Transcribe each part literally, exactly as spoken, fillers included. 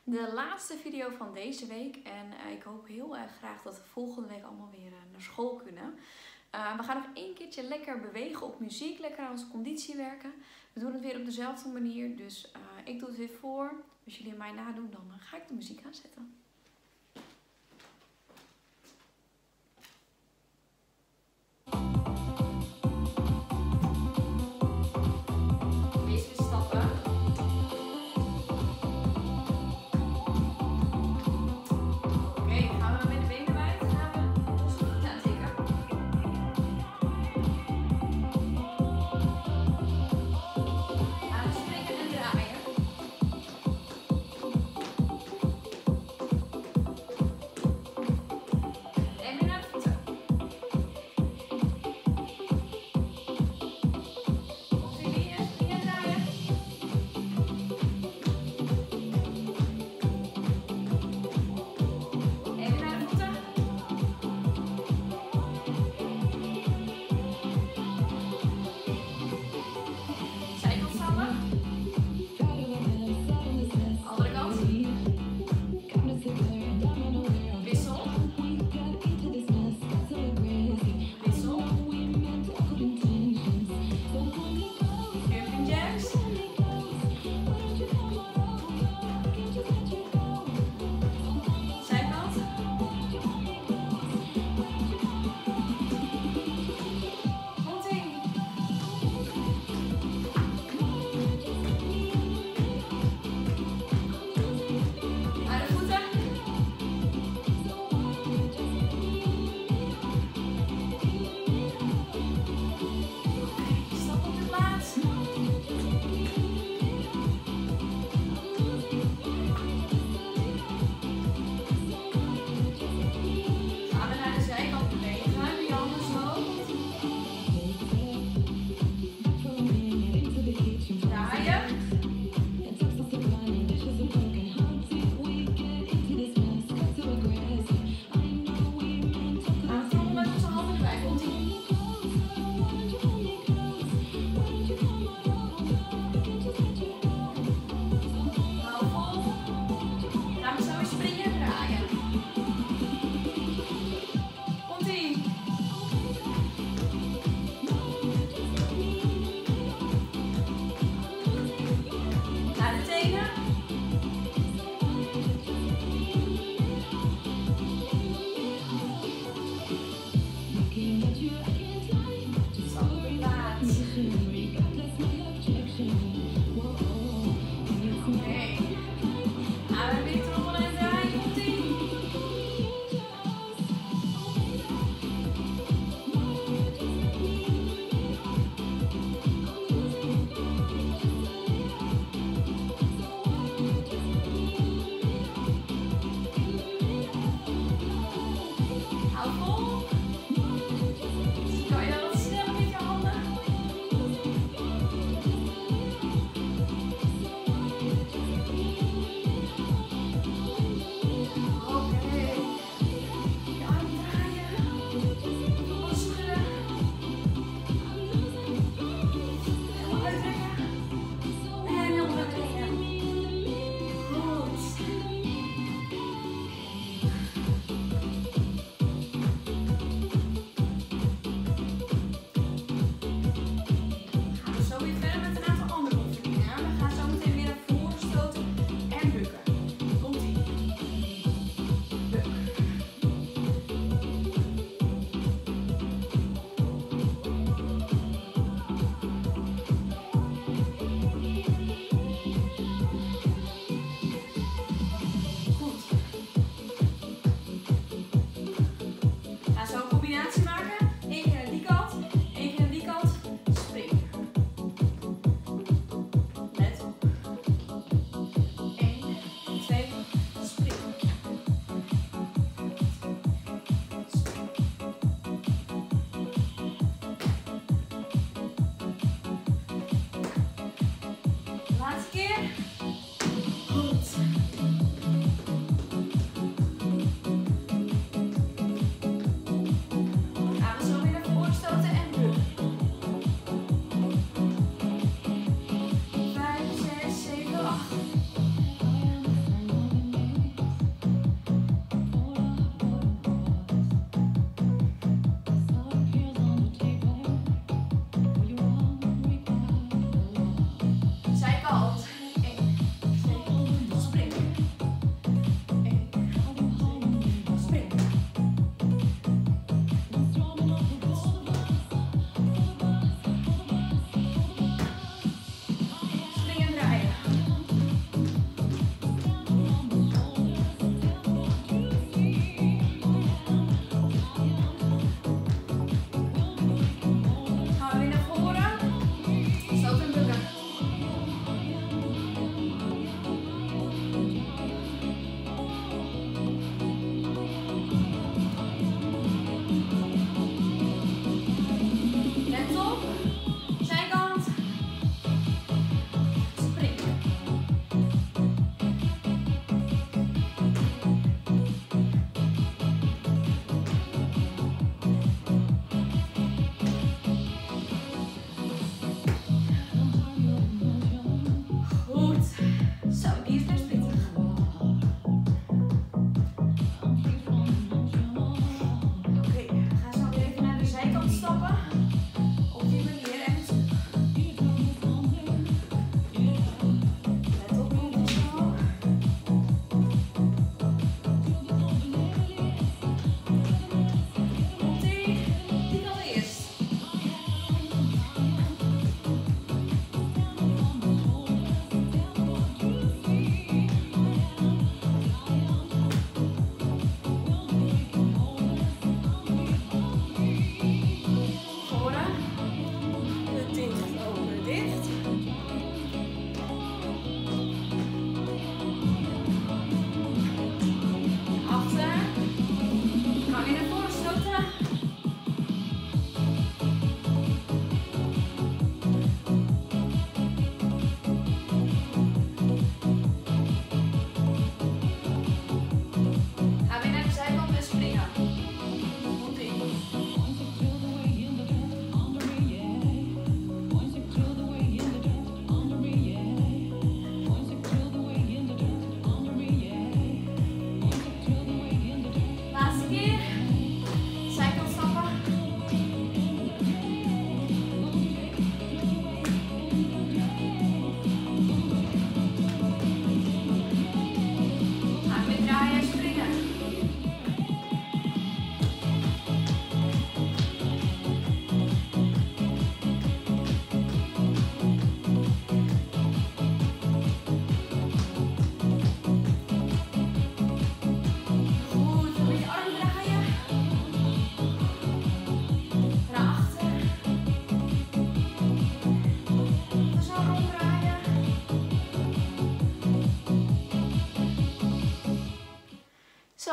De laatste video van deze week en uh, ik hoop heel erg graag dat we volgende week allemaal weer uh, naar school kunnen. Uh, we gaan nog één keertje lekker bewegen op muziek, lekker aan onze conditie werken. We doen het weer op dezelfde manier, dus uh, ik doe het weer voor. Als jullie mij nadoen, dan uh, ga ik de muziek aanzetten.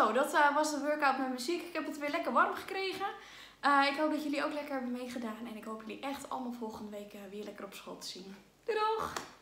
Zo, dat uh, was de workout met muziek. Ik heb het weer lekker warm gekregen. Uh, ik hoop dat jullie ook lekker hebben meegedaan. En ik hoop jullie echt allemaal volgende week uh, weer lekker op school te zien. Doei doeg!